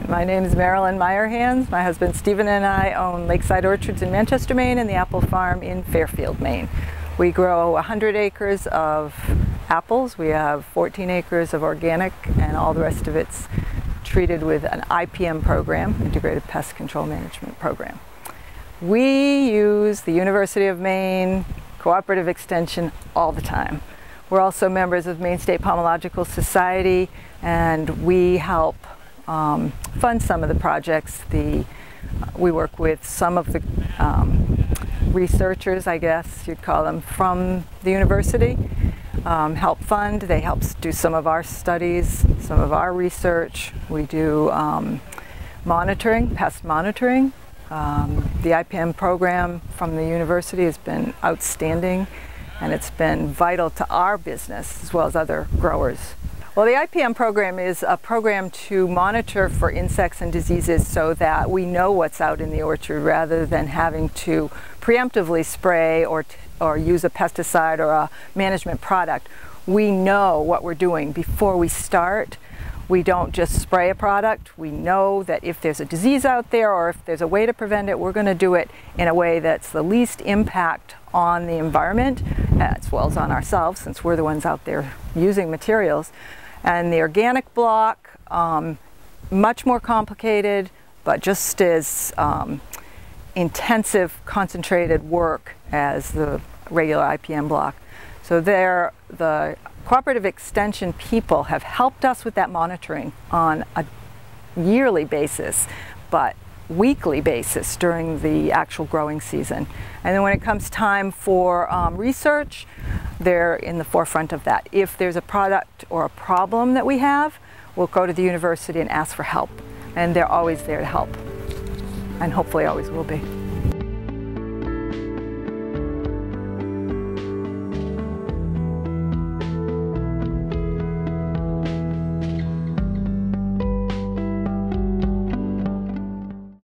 My name is Marilyn Meyerhands. My husband Stephen and I own Lakeside Orchards in Manchester, Maine, and the apple farm in Fairfield, Maine. We grow 100 acres of apples. We have 14 acres of organic, and all the rest of it's treated with an IPM program, Integrated Pest Control Management Program. We use the University of Maine, Cooperative Extension all the time. We're also members of Maine State Pomological Society, and we help fund some of the projects. We work with some of the researchers, I guess you'd call them, from the university. Help fund. They help do some of our studies, some of our research. We do monitoring, pest monitoring. The IPM program from the university has been outstanding, and it's been vital to our business as well as other growers. Well, the IPM program is a program to monitor for insects and diseases so that we know what's out in the orchard rather than having to preemptively spray or use a pesticide or a management product. We know what we're doing before we start. We don't just spray a product. We know that if there's a disease out there or if there's a way to prevent it, we're going to do it in a way that's the least impact on the environment as well as on ourselves, since we're the ones out there using materials. And the organic block, much more complicated, but just as intensive, concentrated work as the regular IPM block. So the Cooperative Extension people have helped us with that monitoring on a yearly basis, but weekly basis during the actual growing season. And then when it comes time for research, they're in the forefront of that. If there's a product or a problem that we have, we'll go to the university and ask for help. And they're always there to help, and hopefully always will be.